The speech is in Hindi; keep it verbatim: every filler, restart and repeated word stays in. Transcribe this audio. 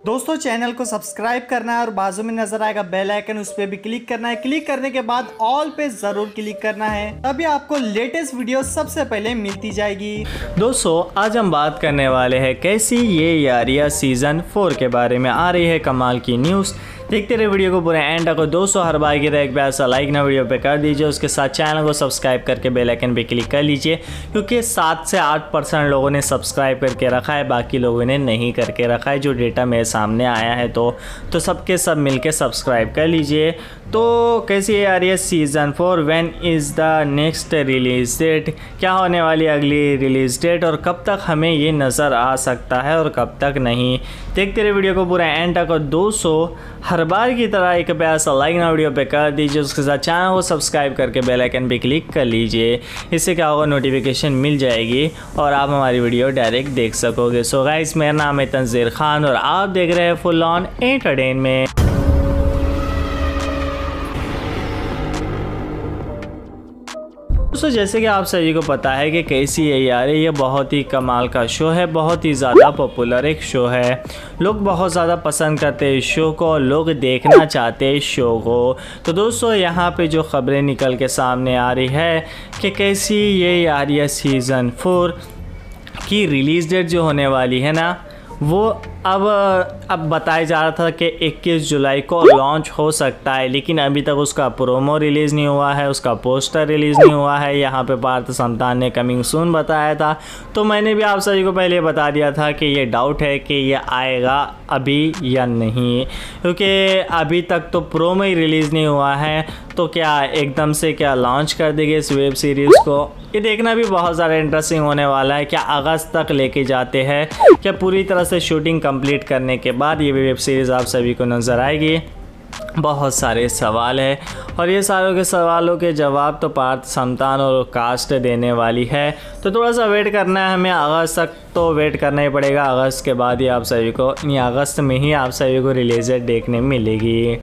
दोस्तों चैनल को सब्सक्राइब करना है और बाजू में नजर आएगा बेल आइकन, उस पर भी क्लिक करना है। क्लिक करने के बाद ऑल पे जरूर क्लिक करना है, तभी आपको लेटेस्ट वीडियो सबसे पहले मिलती जाएगी। दोस्तों आज हम बात करने वाले हैं कैसी ये यारियां सीजन फोर के बारे में। आ रही है कमाल की न्यूज़। देखते रहे वीडियो को पूरे एंड तक। दोस्तों हर बार की तरह एक बार सा लाइक ना वीडियो पे कर दीजिए, उसके साथ चैनल को सब्सक्राइब करके बेल आइकन पे क्लिक कर लीजिए, क्योंकि सात से आठ परसेंट लोगों ने सब्सक्राइब करके रखा है, बाकी लोगों ने नहीं करके रखा है। जो डेटा मेरे सामने आया है तो तो सबके सब मिलके सब्सक्राइब कर लीजिए। तो कैसी है यार ये season four, when is the next release date, क्या होने वाली अगली रिलीज़ डेट और कब तक हमें ये नज़र आ सकता है और कब तक नहीं। देखते रहे वीडियो को पूरा एंड तक। और दोस्तों हर बार की तरह एक प्यारा सा लाइक ना वीडियो पे कर दीजिए, उसके साथ चैनल को सब्सक्राइब करके बेल आइकन पे क्लिक कर लीजिए। इससे क्या होगा, नोटिफिकेशन मिल जाएगी और आप हमारी वीडियो डायरेक्ट देख सकोगे। सो गाइस मेरा नाम है तंजीर खान और आप देख रहे हैं फुल ऑन एंटरटेनमेंट। दोस्तों जैसे कि आप सभी को पता है कि कैसी है यार ये बहुत ही कमाल का शो है, बहुत ही ज़्यादा पॉपुलर एक शो है। लोग बहुत ज़्यादा पसंद करते हैं इस शो को और लोग देखना चाहते हैं इस शो को। तो दोस्तों यहाँ पे जो ख़बरें निकल के सामने आ रही है कि कैसी ये यार ये सीज़न फोर की रिलीज़ डेट जो होने वाली है ना, वो अब अब बताया जा रहा था कि इक्कीस जुलाई को लॉन्च हो सकता है, लेकिन अभी तक उसका प्रोमो रिलीज़ नहीं हुआ है, उसका पोस्टर रिलीज़ नहीं हुआ है। यहाँ पे पार्थ समतान ने कमिंग सून बताया था, तो मैंने भी आप सभी को पहले बता दिया था कि ये डाउट है कि ये आएगा अभी या नहीं, क्योंकि अभी तक तो प्रोमो ही रिलीज़ नहीं हुआ है। तो क्या एकदम से क्या लॉन्च कर देंगे इस वेब सीरीज़ को, ये देखना भी बहुत ज़्यादा इंटरेस्टिंग होने वाला है। क्या अगस्त तक लेके जाते हैं, क्या पूरी तरह से शूटिंग कंप्लीट करने के बाद ये वेब सीरीज़ आप सभी को नज़र आएगी। बहुत सारे सवाल है और ये सारों के सवालों के जवाब तो पार्थ समतान और कास्ट देने वाली है। तो थोड़ा सा वेट करना है हमें, अगस्त तक तो वेट करना ही पड़ेगा। अगस्त के बाद ही आप सभी को, अगस्त में ही आप सभी को रिलीज डेट देखने मिलेगी।